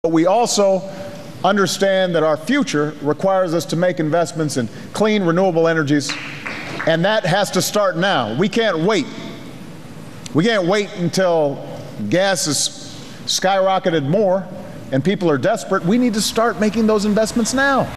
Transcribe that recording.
But we also understand that our future requires us to make investments in clean, renewable energies, and that has to start now. We can't wait. We can't wait until gas is skyrocketed more and people are desperate. We need to start making those investments now.